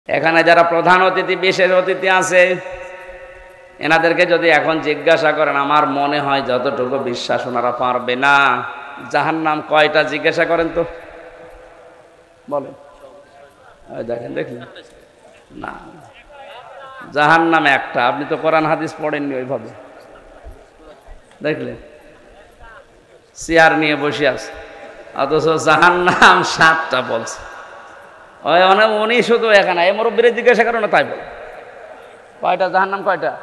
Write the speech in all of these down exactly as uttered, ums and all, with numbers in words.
এখানে যারা প্রধান অতিথি বিশেষ অতিথি আছে এনাদেরকে যদি এখন জিজ্ঞাসা করেন, আমার মনে হয় যতটুকু বিশ্বাস ওনারা পারবে না। জাহান্নাম কয়টা জিজ্ঞাসা করেন তো, বলেন। দেখেন দেখলেন না, জাহান্নাম একটা। আপনি তো কোরআন হাদিস পড়েননি ওইভাবে, দেখলেন চেয়ার নিয়ে বসে আছে, অথচ জাহান্নাম সাতটা বলছে। ওই মানে উনি শুধু এখানে এই মুরব্বীরে জিজ্ঞাসা করে না, তাই বল কয়টা জাহান্নাম, কয়টা?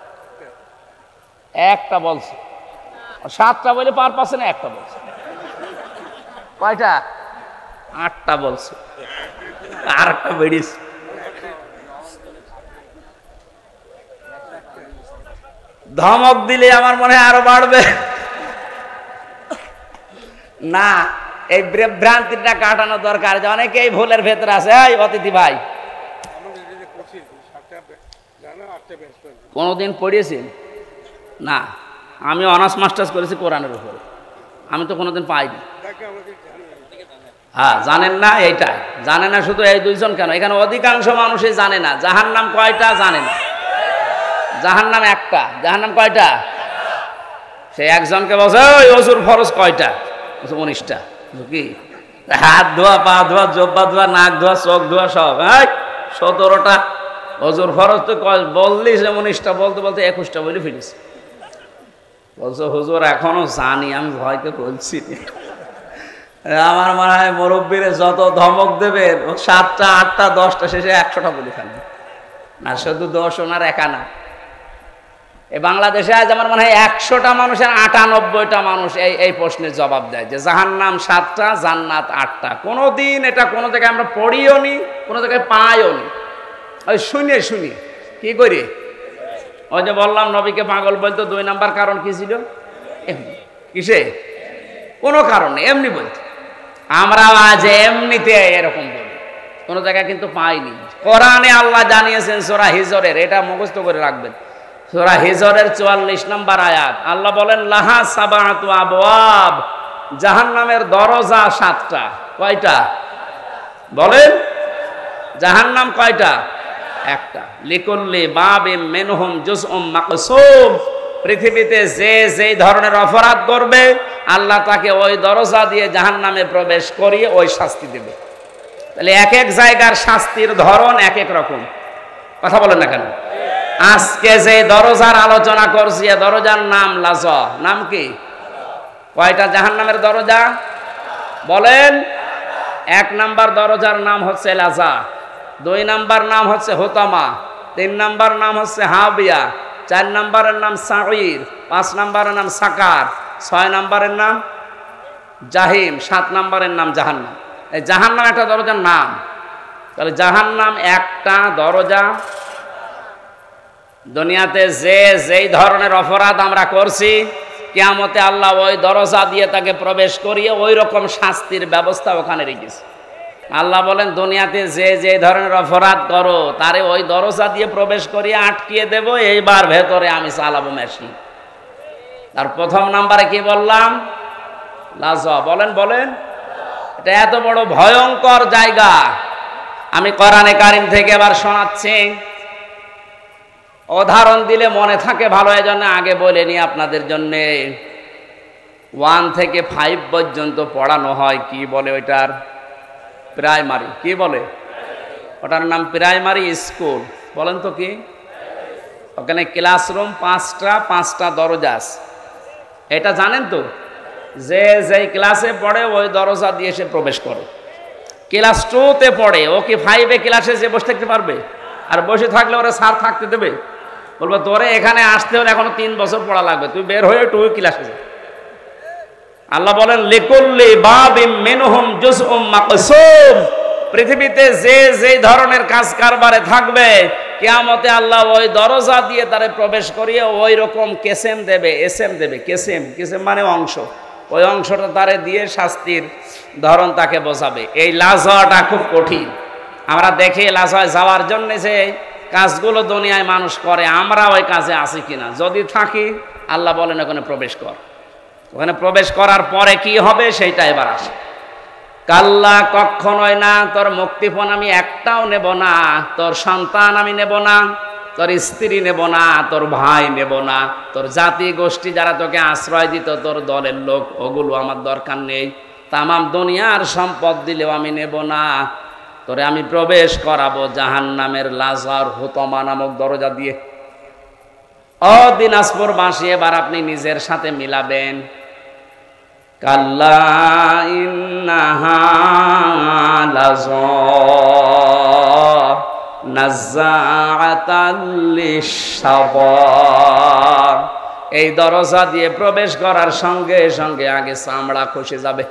একটা বলছে। সাতটা বলে পার পাচ্ছে না, একটা বলছে। কয়টা? আটটা বলছে, আর একটা বেরিয়েছে। ধমক দিলে আমার মনে হয় আরো বাড়বে না। এই ভ্রান্তিটা কাটানো দরকার, যে অনেকেই ভুলের ভেতরে আছে। এই অতিথি ভাই, কোনোদিন পড়িয়েছেন না? আমি অনার্স মাস্টার্স করেছি কোরআনের উপরে, আমি তো কোনোদিন পাইনি। হ্যাঁ, জানেন না, এইটাই জানে না। শুধু এই দুইজন কেন, এখানে অধিকাংশ মানুষই জানে না জাহান্নাম কয়টা, জানে না। জাহান্নাম একটা। জাহান্নাম কয়টা? সে একজনকে বলছে ওই অজুর ফরজ কয়টা? উনিশটা। কি হাত ধোয়া, পা ধোয়া, জব্বা ধোয়া, নাক ধোয়া, চোখ ধোয়া, সব সতেরোটা। অজুর ফরজ তো বললি উনিশটা, বলতে বলতে একুশটা বলে ফেলিস। বলছো হুজুর এখনো জানি, আমি ভয়কে বলছি। আমার মনে হয় মুরব্বীরে যত ধমক দেবেন, সাতটা আটটা দশটা শেষে একশোটা বলে ফেলবে। না শুধু দশ ওনার একা না, এই বাংলাদেশে আজ আমার মনে হয় একশোটা মানুষের আটানব্বইটা মানুষ এই এই প্রশ্নের জবাব দেয় যে জাহান্নাম সাতটা, জান্নাত আটটা। কোনোদিন এটা কোনো জায়গায় আমরা পড়িও নি, কোনো জায়গায় পাইও নি। ওই শুনে শুনি কি করি, ওই যে বললাম নবীকে পাগল বলতো, দুই নাম্বার কারণ কি ছিল? এমনি। কিসে? কোনো কারণে এমনি বলতো। আমরা আজ এমনিতে এরকম বলি, কোনো জায়গায় কিন্তু পাইনি। কোরআনে আল্লাহ জানিয়েছেন সূরা হিজরের, এটা মুখস্থ করে রাখবেন। সূরা হিজরের চুয়াল্লিশ নম্বর আয়াত, আল্লাহ বলেন লাহা সাবাতু আবওয়াব, জাহান্নামের দরজা সাতটা। কয়টা বলেন? জাহান্নাম কয়টা? একটা। লিকুল্লি বাবিম মিনহুম জুজউম মাকসুম, পৃথিবীতে যে যেই ধরনের অপরাধ করবে আল্লাহ তাকে ওই দরজা দিয়ে জাহান্নামে প্রবেশ করিয়ে ওই শাস্তি দেবে। তাহলে এক এক জায়গার শাস্তির ধরন এক এক রকম। কথা বলেন না কেন? আজকে যে দরজার আলোচনা করছি, দরজার নাম লাজা। নাম কি? কয়টা জাহান্নামের দরজা বলেন? এক নাম্বার দরজার নাম হচ্ছে লাজা, দুই নাম্বার নাম হচ্ছে হুতামা, তিন নাম্বার নাম হচ্ছে হাবিয়া, চার নাম্বারের নাম সাঈর, পাঁচ নাম্বারের নাম সাকার, ছয় নাম্বারের নাম জাহিম, সাত নাম্বারের নাম জাহান্নাম। এই জাহান্নাম একটা দরজার নাম। তাহলে জাহান্নাম একটা দরজা। দুনিয়াতে যে যেই ধরনের অপরাধ আমরা করছি, কিয়ামতে আল্লাহ ওই দরজা দিয়ে তাকে প্রবেশ করিয়ে ওই রকম শাস্তির ব্যবস্থা ওখানে রেখেছে। আল্লাহ বলেন দুনিয়াতে যে যে ধরনের অপরাধ করো তারে ওই দরজা দিয়ে প্রবেশ করিয়ে আটকিয়ে দেব, এইবার ভেতরে আমি চালাবো মেশিন। তার প্রথম নাম্বারে কি বললাম? লাজা। বলেন বলেন, এটা এত বড় ভয়ঙ্কর জায়গা। আমি কোরআনে কারিম থেকে এবার শোনাচ্ছি, উদাহরণ দিলে মনে থাকে ভালো, এই জন্য আগে বলে নি আপনাদের জন্য। ওয়ান থেকে ফাইভ পর্যন্ত পড়ানো হয়, কি বলে ওইটার? প্রাইমারি। কি বলে ওটার নাম? Primary school. বলেন তো কি? ওখানে ক্লাসরুম পাঁচটা, পাঁচটা দরজা আছে। এটা জানেন তো? যে যেই ক্লাসে পড়ে ওই দরজা দিয়ে সে প্রবেশ করে। ক্লাস টুতে পড়ে, ও কি ফাইভে ক্লাসে যে বসে থাকতে পারবে? আর বসে থাকলে ওরা স্যার থাকতে দেবে? বলবো তোরে এখানে আসতে হলে এখনো তিন বছর পড়া লাগবে, তুই বের হয়ে টু ক্লাসে যা। আল্লাহ বলেন লিকুল্লি বাবিম মিনহুম জুজউম মাকসুম, পৃথিবীতে যে যে ধরনের কাজ কারবারে থাকবে কিয়ামতে আল্লাহ ওই দরজা দিয়ে তারে প্রবেশ করিয়ে ওই রকম কেসেম দেবে, এসএম দেবে। কেসেম, কেসেম মানে অংশ, ওই অংশটা তারে দিয়ে শাস্তির ধরন তাকে বোঝাবে। এই লাজাটা খুব কঠিন। আমরা দেখি লাজায় যাওয়ার জন্য যে কাজগুলো দুনিয়ায় মানুষ করে, আমরা ওই কাজে আছি কিনা। যদি থাকি আল্লাহ বলেন ওখানে প্রবেশ কর। ওখানে প্রবেশ করার পরে কি হবে সেইটা এবার আসে। কাল্লা, কখনোই না। তোর মুক্তিপণ আমি একটাও নেব না, তোর সন্তান আমি নেব না, তোর স্ত্রী নেব না, তোর ভাই নেব না, তোর জাতি গোষ্ঠী যারা তোকে আশ্রয় দিত, তোর দলের লোক, ওগুলো আমার দরকার নেই। তামাম দুনিয়ার সম্পদ দিলেও আমি নেব না। তোরে আমি প্রবেশ করাবো জাহান্নামের লাজার হুতমা নামক দরজা দিয়ে। ও দিনাজপুরবাসী, এবার আপনি নিজের সাথে মিলাবেন। কাল্লা ইন্নাহা লাযা নাযাআতাল লিশশাওয়া। এই দরজা দিয়ে প্রবেশ করার সঙ্গে সঙ্গে আগে চামড়া খসে যাবে।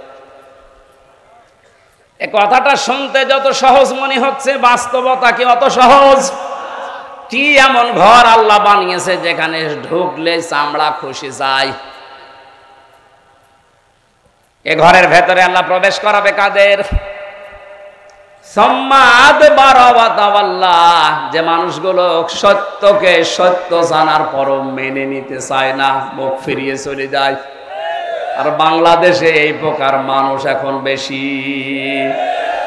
এ কথাটা শুনতে যত সহজ মনে হচ্ছে, বাস্তবতা কি অত সহজ? কি এমন ঘর আল্লাহ বানিয়েছে যেখানে ঢুকলে চামড়া খসে যায়? এ ঘরের ভেতরে আল্লাহ প্রবেশ করাবে কাদের? যে মানুষগুলো সত্যকে সত্য জানার পরও মেনে নিতে চায় না, মুখ ফিরিয়ে চলে যায়। আর বাংলাদেশে এই প্রকার মানুষ এখন বেশি।